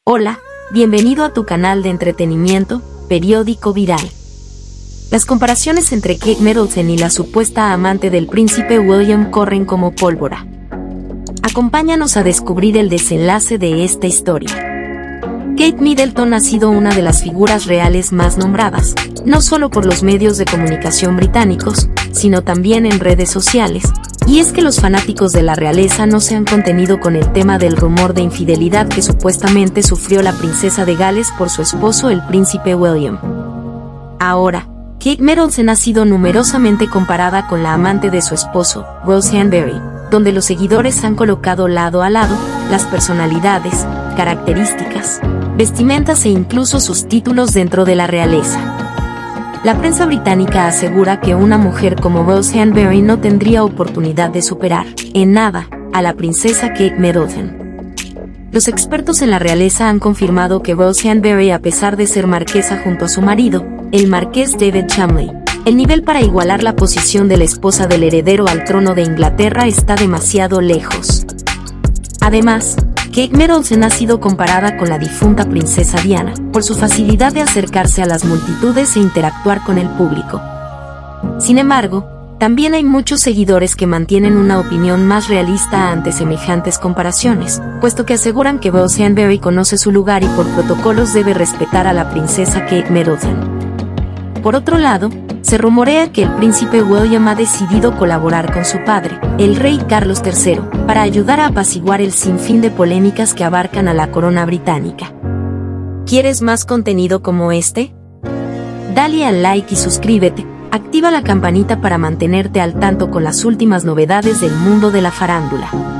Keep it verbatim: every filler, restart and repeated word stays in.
Hola, bienvenido a tu canal de entretenimiento, Periódico Viral. Las comparaciones entre Kate Middleton y la supuesta amante del príncipe William corren como pólvora. Acompáñanos a descubrir el desenlace de esta historia. Kate Middleton ha sido una de las figuras reales más nombradas, no solo por los medios de comunicación británicos, sino también en redes sociales, y es que los fanáticos de la realeza no se han contenido con el tema del rumor de infidelidad que supuestamente sufrió la princesa de Gales por su esposo el príncipe William. Ahora, Kate Middleton ha sido numerosamente comparada con la amante de su esposo, Roseanne Barry, donde los seguidores han colocado lado a lado las personalidades, características, vestimentas e incluso sus títulos dentro de la realeza. La prensa británica asegura que una mujer como Roseanne Barry no tendría oportunidad de superar, en nada, a la princesa Kate Middleton. Los expertos en la realeza han confirmado que Roseanne Barry, a pesar de ser marquesa junto a su marido, el marqués David Cholmondeley, el nivel para igualar la posición de la esposa del heredero al trono de Inglaterra está demasiado lejos. Además, Kate Middleton ha sido comparada con la difunta princesa Diana, por su facilidad de acercarse a las multitudes e interactuar con el público. Sin embargo, también hay muchos seguidores que mantienen una opinión más realista ante semejantes comparaciones, puesto que aseguran que Roseanne Barry conoce su lugar y por protocolos debe respetar a la princesa Kate Middleton. Por otro lado, se rumorea que el príncipe William ha decidido colaborar con su padre, el rey Carlos tercero, para ayudar a apaciguar el sinfín de polémicas que abarcan a la corona británica. ¿Quieres más contenido como este? Dale al like y suscríbete, activa la campanita para mantenerte al tanto con las últimas novedades del mundo de la farándula.